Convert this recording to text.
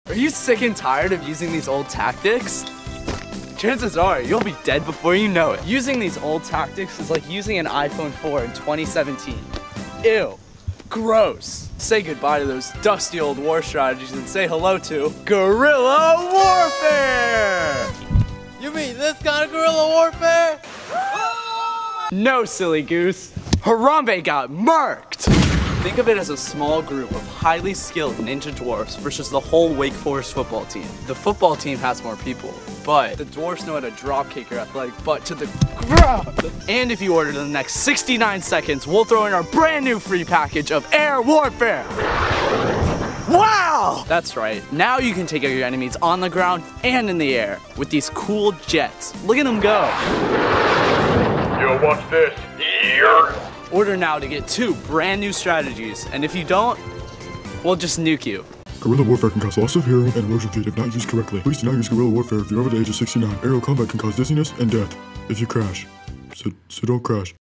Are you sick and tired of using these old tactics? Chances are you'll be dead before you know it. Using these old tactics is like using an iPhone 4 in 2017. Ew. Gross. Say goodbye to those dusty old war strategies and say hello to guerrilla warfare! You mean this kind of guerrilla warfare? No, silly goose. Harambe got murked! Think of it as a small group of highly skilled ninja dwarfs versus the whole Wake Forest football team. The football team has more people, but the dwarfs know how to drop kick your athletic butt to the ground. And if you order in the next 69 seconds, we'll throw in our brand new free package of air warfare. Wow! That's right. Now you can take out your enemies on the ground and in the air with these cool jets. Look at them go. Yo, watch this. Here. Order now to get 2 brand new strategies, and if you don't, we'll just nuke you. Guerrilla warfare can cause loss of hearing and erosion feed if not used correctly. Please do not use guerrilla warfare if you're over the age of 69. Aerial combat can cause dizziness and death if you crash. So don't crash.